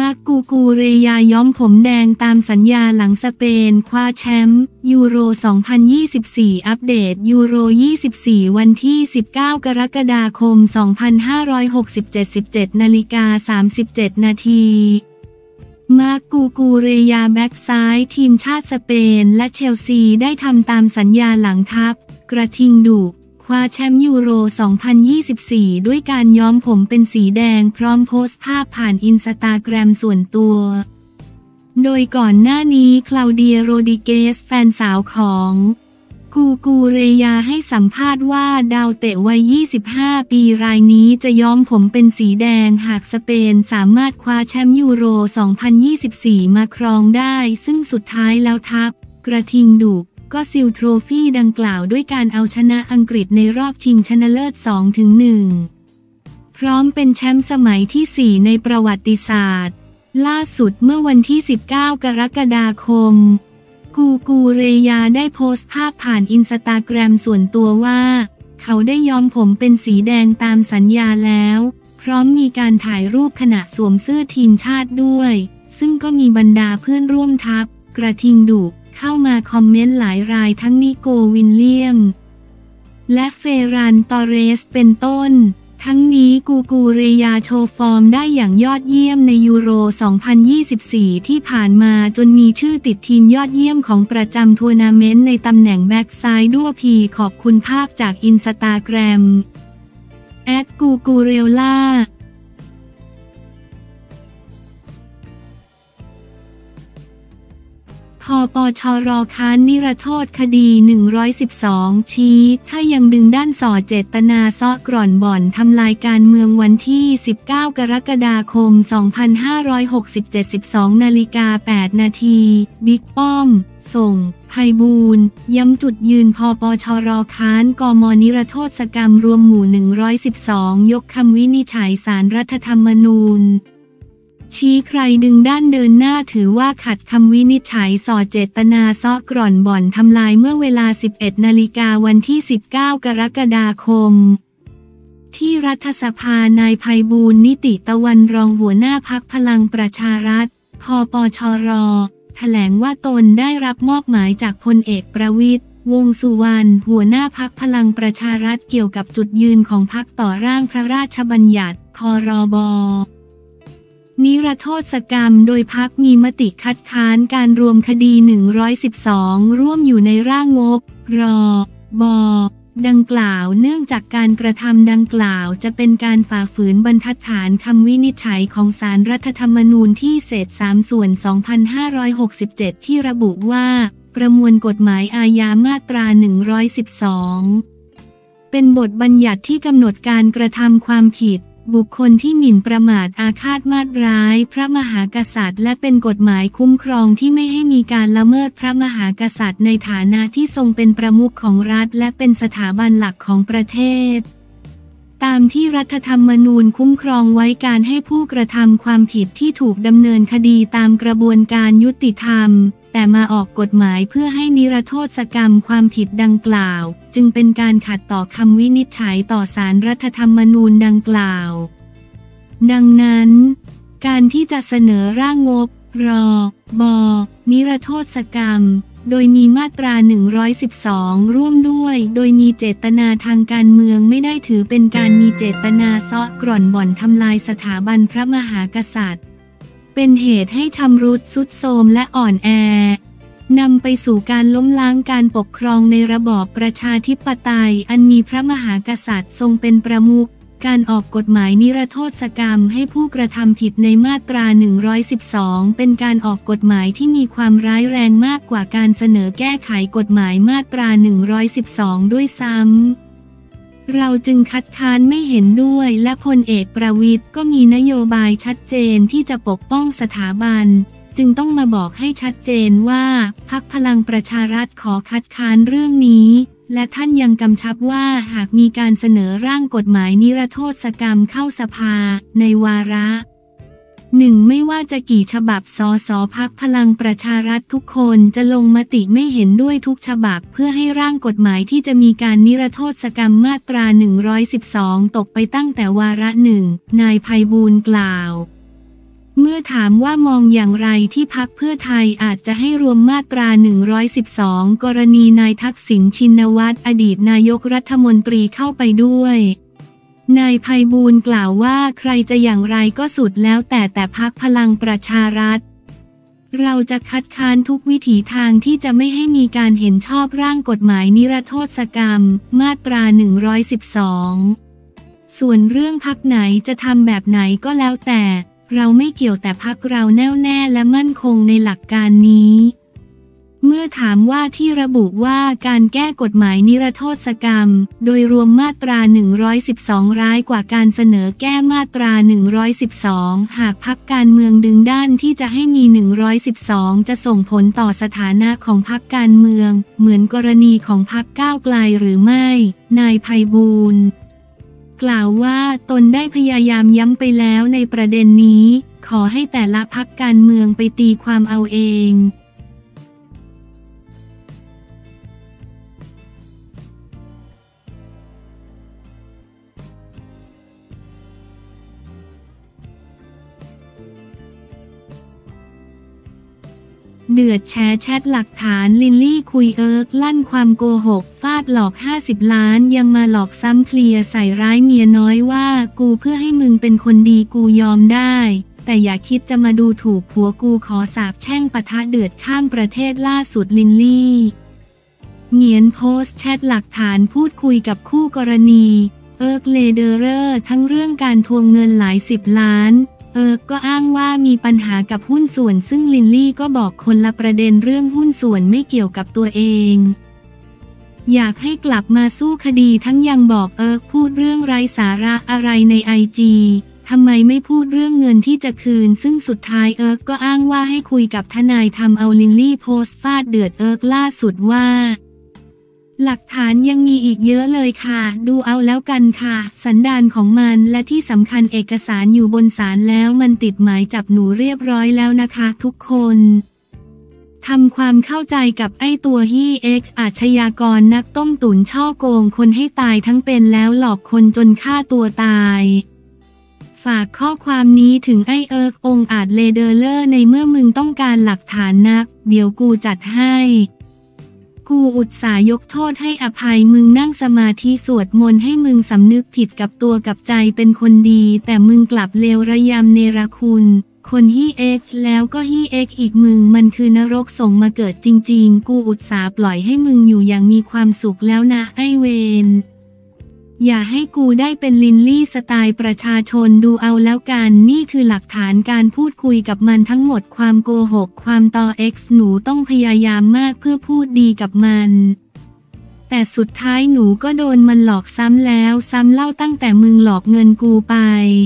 มาร์กกูกูเรยาย้อมผมแดงตามสัญญาหลังสเปนคว้าแชมป์ยูโร 2024 อัปเดตยูโร 24 วันที่ 19 กรกฎาคม 2567 17:37 นาทีมาร์กกูกูเรยาแบ็กซ้ายทีมชาติสเปนและเชลซีได้ทำตามสัญญาหลังทัพกระทิงดุคว้าแชมป์ยูโร 2024 ด้วยการย้อมผมเป็นสีแดงพร้อมโพสต์ภาพผ่านอินสตาแกรมส่วนตัวโดยก่อนหน้านี้คลาวเดียโรดิเกสแฟนสาวของกูกูเรยาให้สัมภาษณ์ว่าดาวเตะวัย 25 ปีรายนี้จะย้อมผมเป็นสีแดงหากสเปนสามารถคว้าแชมป์ยูโร 2024 มาครองได้ซึ่งสุดท้ายแล้วทัพกระทิงดุก็ซีลโทรฟี่ดังกล่าวด้วยการเอาชนะอังกฤษในรอบชิงชนะเลิศ 2-1 พร้อมเป็นแชมป์สมัยที่ 4 ในประวัติศาสตร์ล่าสุดเมื่อวันที่ 19 กรกฎาคมกูกูเรยาได้โพสต์ภาพผ่านอินสตาแกรมส่วนตัวว่าเขาได้ย้อมผมเป็นสีแดงตามสัญญาแล้วพร้อมมีการถ่ายรูปขณะสวมเสื้อทีมชาติด้วยซึ่งก็มีบรรดาเพื่อนร่วมทัพกระทิงดุเข้ามาคอมเมนต์หลายรายทั้งนิโกวิลเลียมและเฟรันตอเรสเป็นต้นทั้งนี้กูกูเรยาโชว์ฟอร์มได้อย่างยอดเยี่ยมในยูโร 2024 ที่ผ่านมาจนมีชื่อติดทีมยอดเยี่ยมของประจำทัวร์นาเมนต์ในตำแหน่งแบ็กซ้ายด้วยขอบคุณภาพจากอินสตาแกรมกูกูเรลล่าพปชร.ค้านนิรโทษคดี 112 ชี้ถ้ายังดึงด้านส่อเจตนาซ้อกร่อนบ่อนทำลายการเมืองวันที่ 19 กรกฎาคม 2567 12:08 นาทีบิ๊กป้อมส่งไพบูลย์ย้ำจุดยืนพปชร.ค้านกม.นิรโทษกรรมรวมหมู่ 112 ยกคำวินิจฉัยศาลรัฐธรรมนูญชี้ใครดึงด้านเดินหน้าถือว่าขัดคำวินิจฉัยส่อเจตนาซ้อกร่อนบ่อนทำลายเมื่อเวลา 11 นาฬิกาวันที่ 19 กรกฎาคมที่รัฐสภานายไพบูลย์นิติตะวันรองหัวหน้าพรรคพลังประชารัฐพปชร.แถลงว่าตนได้รับมอบหมายจากพลเอกประวิตรวงษ์สุวรรณหัวหน้าพรรคพลังประชารัฐเกี่ยวกับจุดยืนของพรรคต่อร่างพระราชบัญญัติพรบ.นิรโทษกรรมโดยพรรคมีมติคัดค้านการรวมคดี 112 ร่วมอยู่ในร่างงบรบดังกล่าวเนื่องจากการกระทำดังกล่าวจะเป็นการฝ่าฝืนบรรทัดฐานคำวินิจฉัยของศาลรัฐธรรมนูญที่เศษ3ส่วน 2567 ที่ระบุว่าประมวลกฎหมายอาญามาตรา 112 เป็นบทบัญญัติที่กำหนดการกระทำความผิดบุคคลที่หมิ่นประมาทอาฆาตมาตร้ายพระมหากษัตริย์และเป็นกฎหมายคุ้มครองที่ไม่ให้มีการละเมิดพระมหากษัตริย์ในฐานะที่ทรงเป็นประมุขของรัฐและเป็นสถาบันหลักของประเทศตามที่รัฐธรรมนูญคุ้มครองไว้การให้ผู้กระทำความผิดที่ถูกดำเนินคดีตามกระบวนการยุติธรรมแต่มาออกกฎหมายเพื่อให้นิรโทษกรรมความผิดดังกล่าวจึงเป็นการขัดต่อคำวินิจฉัยต่อศาลรัฐธรรมนูญดังกล่าวดังนั้นการที่จะเสนอร่างงบรบนิรโทษกรรมโดยมีมาตรา 112 ร่วมด้วยโดยมีเจตนาทางการเมืองไม่ได้ถือเป็นการมีเจตนาซ้อกร่อนบ่อนทำลายสถาบันพระมหากษัตริย์เป็นเหตุให้ชำรุดทรุดโทรมและอ่อนแอนำไปสู่การล้มล้างการปกครองในระบอบประชาธิปไตยอันมีพระมหากษัตริย์ทรงเป็นประมุขการออกกฎหมายนิรโทษกรรมให้ผู้กระทำผิดในมาตรา 112 เป็นการออกกฎหมายที่มีความร้ายแรงมากกว่าการเสนอแก้ไขกฎหมายมาตรา 112 ด้วยซ้ำเราจึงคัดค้านไม่เห็นด้วยและพลเอกประวิตรก็มีนโยบายชัดเจนที่จะปกป้องสถาบันจึงต้องมาบอกให้ชัดเจนว่าพรรคพลังประชารัฐขอคัดค้านเรื่องนี้และท่านยังกำชับว่าหากมีการเสนอร่างกฎหมายนิรโทษกรรมเข้าสภาในวาระไม่ว่าจะกี่ฉบับสสพรรคพลังประชารัฐทุกคนจะลงมติไม่เห็นด้วยทุกฉบับเพื่อให้ร่างกฎหมายที่จะมีการนิรโทษกรรมมาตรา 112 ตกไปตั้งแต่วาระ 1นายไพบูลย์กล่าวเมื่อถามว่ามองอย่างไรที่พรรคเพื่อไทยอาจจะให้รวมมาตรา 112 กรณีนายทักษิณชินวัตรอดีตนายกรัฐมนตรีเข้าไปด้วยนายไพบูลย์กล่าวว่าใครจะอย่างไรก็สุดแล้วแต่พรรคพลังประชารัฐเราจะคัดค้านทุกวิถีทางที่จะไม่ให้มีการเห็นชอบร่างกฎหมายนิรโทษกรรมมาตรา 112 ส่วนเรื่องพรรคไหนจะทำแบบไหนก็แล้วแต่เราไม่เกี่ยวแต่พรรคเราแน่วแน่และมั่นคงในหลักการนี้เมื่อถามว่าที่ระบุว่าการแก้กฎหมายนิรโทษกรรมโดยรวมมาตรา 112 ร้ายกว่าการเสนอแก้มาตรา 112 หากพรรคการเมืองดึงด้านที่จะให้มี 112 จะส่งผลต่อสถานะของพรรคการเมืองเหมือนกรณีของพรรคก้าวไกลหรือไม่นายไพบูลย์กล่าวว่าตนได้พยายามย้ำไปแล้วในประเด็นนี้ขอให้แต่ละพรรคการเมืองไปตีความเอาเองเดือดแชร์แชทหลักฐานลิลลี่คุยลั่นความโกหกฟาดหลอก50 ล้านยังมาหลอกซ้ำเคลียร์ใส่ร้ายเมียน้อยว่ากูเพื่อให้มึงเป็นคนดีกูยอมได้แต่อย่าคิดจะมาดูถูกผัวกูขอสาบแช่งปะทะเดือดข้ามประเทศล่าสุดลิลลี่เหงียนโพสต์แชทหลักฐานพูดคุยกับคู่กรณีเลเดอเรอร์ทั้งเรื่องการทวงเงินหลาย10 ล้านก็อ้างว่ามีปัญหากับหุ้นส่วนซึ่งลิลลี่ก็บอกคนละประเด็นเรื่องหุ้นส่วนไม่เกี่ยวกับตัวเองอยากให้กลับมาสู้คดีทั้งยังบอกพูดเรื่องไร้สาระอะไรในIGทำไมไม่พูดเรื่องเงินที่จะคืนซึ่งสุดท้ายก็อ้างว่าให้คุยกับทนายทำเอาลิลลี่โพสต์ฟาดเดือดล่าสุดว่าหลักฐานยังมีอีกเยอะเลยค่ะดูเอาแล้วกันค่ะสันดานของมันและที่สำคัญเอกสารอยู่บนศาลแล้วมันติดหมายจับหนูเรียบร้อยแล้วนะคะทุกคนทำความเข้าใจกับไอ้ตัวอาชญากรนักต้มตุ๋นช่อโกงคนให้ตายทั้งเป็นแล้วหลอกคนจนฆ่าตัวตายฝากข้อความนี้ถึงไอ้องอาจเลเดอร์เลอร์ในเมื่อมึงต้องการหลักฐานนักเดี๋ยวกูจัดให้กูอุตส่าห์ยกโทษให้อภัยมึงนั่งสมาธิสวดมนต์ให้มึงสำนึกผิดกับตัวกับใจเป็นคนดีแต่มึงกลับเลวระยำเนรคุณคนแล้วก็อีกมึงมันคือนรกส่งมาเกิดจริงๆกูอุตส่าห์ปล่อยให้มึงอยู่อย่างมีความสุขแล้วนะไอ้เวรอย่าให้กูได้เป็นลินลี่สไตล์ประชาชนดูเอาแล้วกันนี่คือหลักฐานการพูดคุยกับมันทั้งหมดความโกหกความตอหนูต้องพยายามมากเพื่อพูดดีกับมันแต่สุดท้ายหนูก็โดนมันหลอกซ้ำแล้วซ้ำเล่าตั้งแต่มึงหลอกเงินกูไป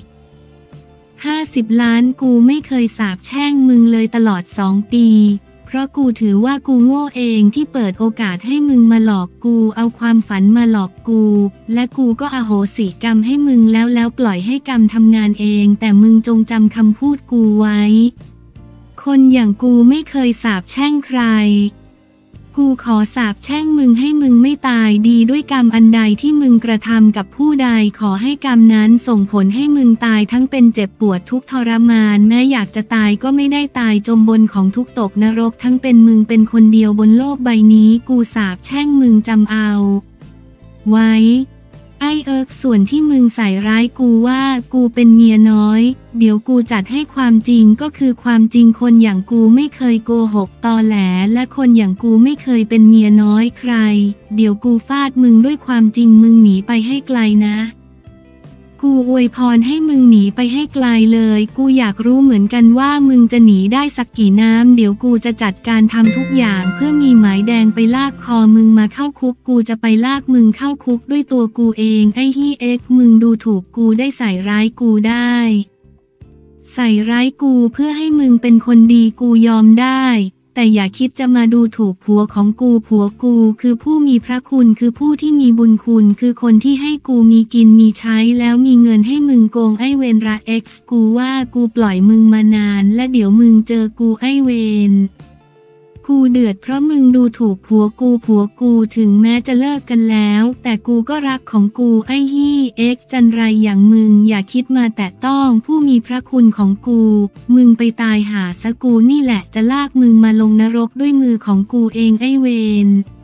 50 ล้านกูไม่เคยสาปแช่งมึงเลยตลอด2 ปีเพราะกูถือว่ากูโง่เองที่เปิดโอกาสให้มึงมาหลอกกูเอาความฝันมาหลอกกูและกูก็อโหสิกรรมให้มึงแล้วปล่อยให้กรรมทำงานเองแต่มึงจงจำคำพูดกูไว้คนอย่างกูไม่เคยสาปแช่งใครกูขอสาปแช่งมึงให้มึงไม่ตายดีด้วยกรรมอันใดที่มึงกระทำกับผู้ใดขอให้กรรมนั้นส่งผลให้มึงตายทั้งเป็นเจ็บปวดทุกทรมานแม้อยากจะตายก็ไม่ได้ตายจมบนของทุกตกนรกทั้งเป็นมึงเป็นคนเดียวบนโลกใบนี้กูสาปแช่งมึงจำเอาไว้ไอ้ส่วนที่มึงใส่ร้ายกูว่ากูเป็นเมียน้อยเดี๋ยวกูจัดให้ความจริงก็คือความจริงคนอย่างกูไม่เคยโกหกตอแหลและคนอย่างกูไม่เคยเป็นเมียน้อยใครเดี๋ยวกูฟาดมึงด้วยความจริงมึงหนีไปให้ไกลนะกูอวยพรให้มึงหนีไปให้ไกลเลยกูอยากรู้เหมือนกันว่ามึงจะหนีได้สักกี่น้ำเดี๋ยวกูจะจัดการทำทุกอย่างเพื่อมีหมายแดงไปลากคอมึงมาเข้าคุกกูจะไปลากมึงเข้าคุกด้วยตัวกูเองไอ้มึงดูถูกกูได้ใส่ร้ายกูได้ใส่ร้ายกูเพื่อให้มึงเป็นคนดีกูยอมได้แต่อย่าคิดจะมาดูถูกผัวของกูผัวกูคือผู้มีพระคุณคือผู้ที่มีบุญคุณคือคนที่ให้กูมีกินมีใช้แล้วมีเงินให้มึงโกงไอ้เวรระกูว่ากูปล่อยมึงมานานและเดี๋ยวมึงเจอกูไอ้เวรกูเดือดเพราะมึงดูถูกผัวกูถึงแม้จะเลิกกันแล้วแต่กูก็รักของกูไอ้ฮี่จันไรอย่างมึงอย่าคิดมาแตะต้องผู้มีพระคุณของกูมึงไปตายหาซะกูนี่แหละจะลากมึงมาลงนรกด้วยมือของกูเองไอ้เวร